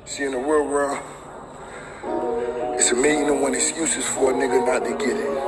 See, in the real world, it's 1,000,001 excuses for a nigga not to get it.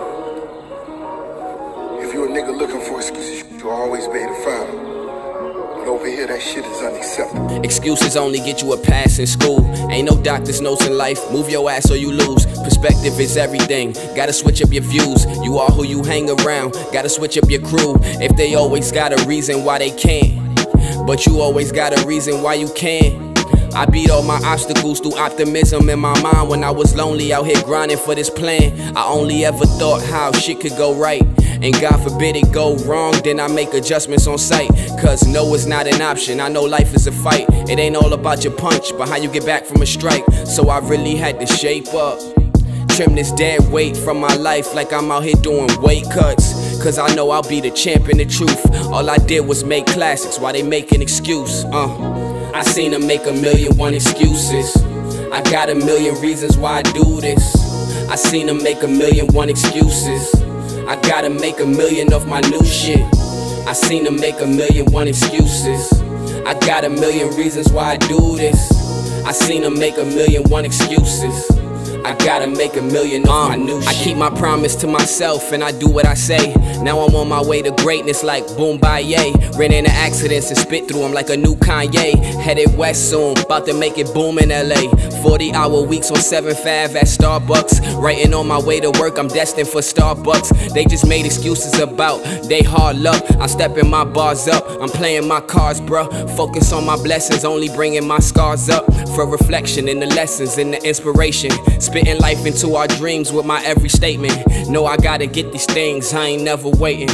If you're a nigga looking for excuses, you'll always be able to find them. But over here, that shit is unacceptable. Excuses only get you a pass in school. Ain't no doctor's notes in life. Move your ass or you lose. Perspective is everything. Gotta switch up your views. You are who you hang around. Gotta switch up your crew. If they always got a reason why they can't, but you always got a reason why you can. I beat all my obstacles through optimism in my mind. When I was lonely out here grinding for this plan, I only ever thought how shit could go right, and God forbid it go wrong. Then I make adjustments on sight, cause no is not an option. I know life is a fight. It ain't all about your punch, but how you get back from a strike. So I really had to shape up, trim this dead weight from my life, like I'm out here doing weight cuts. Cause I know I'll be the champ in the truth. All I did was make classics while they make an excuse. I seen them make 1,000,001 excuses. I got 1,000,000 reasons why I do this. I seen them make 1,000,001 excuses. I gotta make 1,000,000 of my new shit. I seen them make 1,000,001 excuses. I got 1,000,000 reasons why I do this. I seen them make 1,000,001 excuses. I gotta make 1,000,000 of my new shit. I keep my promise to myself and I do what I say. Now I'm on my way to greatness like boom baye. Ran into accidents and spit through them like a new Kanye. Headed west soon, about to make it boom in LA. 40-hour weeks on 7th Ave at Starbucks. Writing on my way to work, I'm destined for Starbucks. They just made excuses about they hard luck. I'm stepping my bars up, I'm playing my cards, bruh. Focus on my blessings, only bringing my scars up. For reflection in the lessons and the inspiration. Spitting life into our dreams with my every statement. Know I gotta get these things, I ain't never waiting.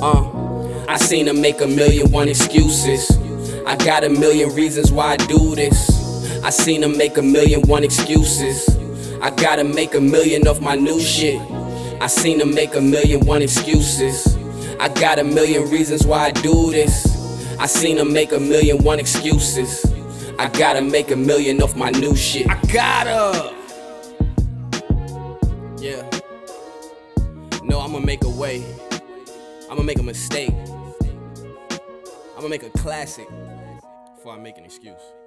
I seen them make 1,000,001 excuses. I got 1,000,000 reasons why I do this. I seen them make 1,000,001 excuses. I gotta make 1,000,000 of my new shit. I seen them make 1,000,001 excuses. I got 1,000,000 reasons why I do this. I seen them make 1,000,001 excuses. I gotta make 1,000,000 of my new shit. I gotta. Yeah. No, I'ma make a way. I'ma make a mistake. I'ma make a classic before I make an excuse.